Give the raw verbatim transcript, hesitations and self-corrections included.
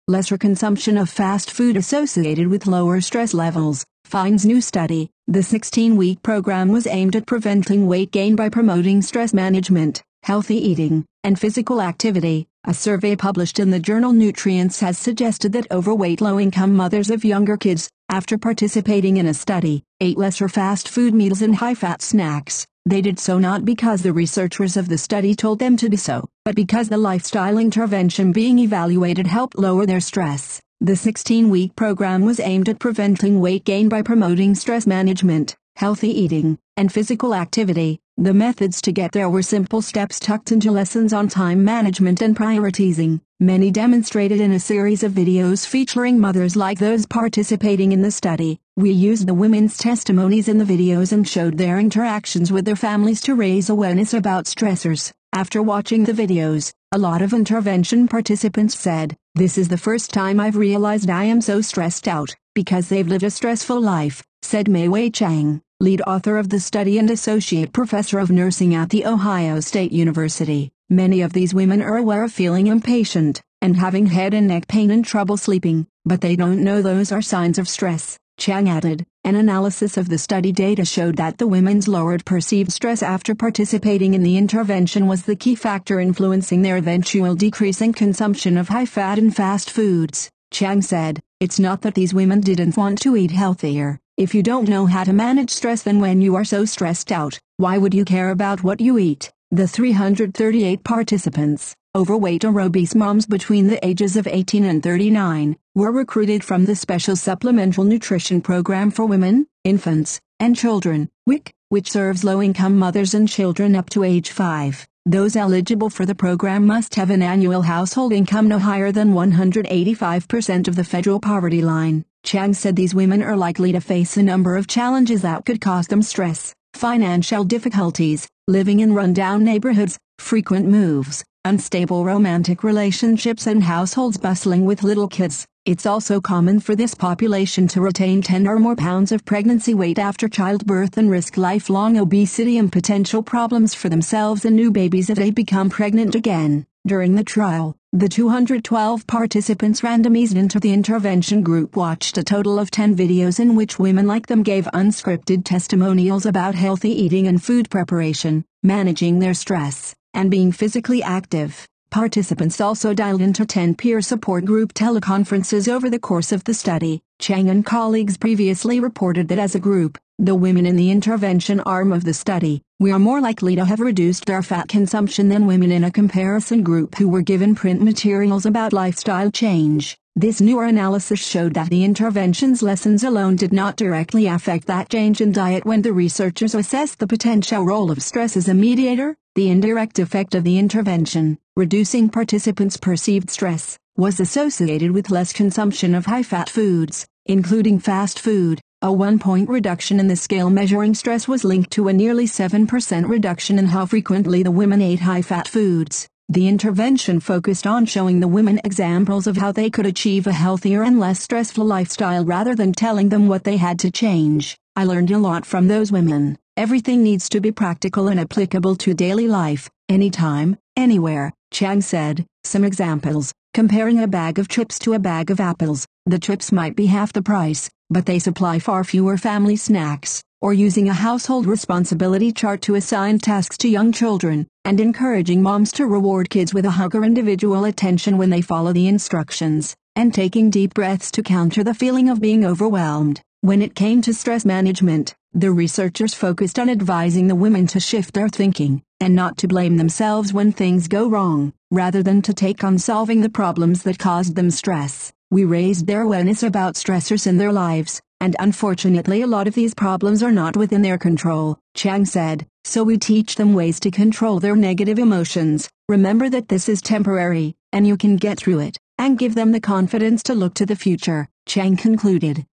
lesser consumption of fast food associated with lower stress levels, finds new study. The sixteen-week program was aimed at preventing weight gain by promoting stress management, healthy eating, and physical activity. A survey published in the journal Nutrients has suggested that overweight low-income mothers of younger kids, after participating in a study, ate lesser fast food meals and high-fat snacks. They did so not because the researchers of the study told them to do so, but because the lifestyle intervention being evaluated helped lower their stress. The sixteen-week program was aimed at preventing weight gain by promoting stress management, healthy eating, and physical activity. The methods to get there were simple steps tucked into lessons on time management and prioritising, many demonstrated in a series of videos featuring mothers like those participating in the study. We used the women's testimonies in the videos and showed their interactions with their families to raise awareness about stressors. After watching the videos, a lot of intervention participants said, "This is the first time I've realized I am so stressed out, because they've lived a stressful life," said Mei-Wei Chang, lead author of the study and associate professor of nursing at The Ohio State University. Many of these women are aware of feeling impatient, and having head and neck pain and trouble sleeping, but they don't know those are signs of stress. Chang added, an analysis of the study data showed that the women's lowered perceived stress after participating in the intervention was the key factor influencing their eventual decrease in consumption of high-fat and fast foods. Chang said, "It's not that these women didn't want to eat healthier. If you don't know how to manage stress, then when you are so stressed out, why would you care about what you eat?" The three hundred thirty-eight participants, overweight or obese moms between the ages of eighteen and thirty-nine, were recruited from the Special Supplemental Nutrition Program for Women, Infants, and Children, W I C, which serves low-income mothers and children up to age five. Those eligible for the program must have an annual household income no higher than one hundred eighty-five percent of the federal poverty line. Chang said these women are likely to face a number of challenges that could cause them stress: financial difficulties, living in rundown neighborhoods, frequent moves, unstable romantic relationships, and households bustling with little kids. It's also common for this population to retain ten or more pounds of pregnancy weight after childbirth and risk lifelong obesity and potential problems for themselves and new babies if they become pregnant again. During the trial, the two hundred twelve participants randomized into the intervention group watched a total of ten videos in which women like them gave unscripted testimonials about healthy eating and food preparation, managing their stress, and being physically active. Participants also dialed into ten peer support group teleconferences over the course of the study. Chang and colleagues previously reported that as a group, the women in the intervention arm of the study, we are more likely to have reduced their fat consumption than women in a comparison group who were given print materials about lifestyle change. This newer analysis showed that the intervention's lessons alone did not directly affect that change in diet when the researchers assessed the potential role of stress as a mediator. The indirect effect of the intervention, reducing participants' perceived stress, was associated with less consumption of high-fat foods, including fast food. A one-point reduction in the scale measuring stress was linked to a nearly seven percent reduction in how frequently the women ate high-fat foods. The intervention focused on showing the women examples of how they could achieve a healthier and less stressful lifestyle rather than telling them what they had to change. "I learned a lot from those women. Everything needs to be practical and applicable to daily life, anytime, anywhere," Chang said. Some examples: comparing a bag of chips to a bag of apples. The chips might be half the price, but they supply far fewer family snacks. Or using a household responsibility chart to assign tasks to young children, and encouraging moms to reward kids with a hug or individual attention when they follow the instructions, and taking deep breaths to counter the feeling of being overwhelmed. When it came to stress management, the researchers focused on advising the women to shift their thinking, and not to blame themselves when things go wrong, rather than to take on solving the problems that caused them stress. "We raised their awareness about stressors in their lives, and unfortunately a lot of these problems are not within their control," Chang said, "so we teach them ways to control their negative emotions. Remember that this is temporary, and you can get through it, and give them the confidence to look to the future," Chang concluded.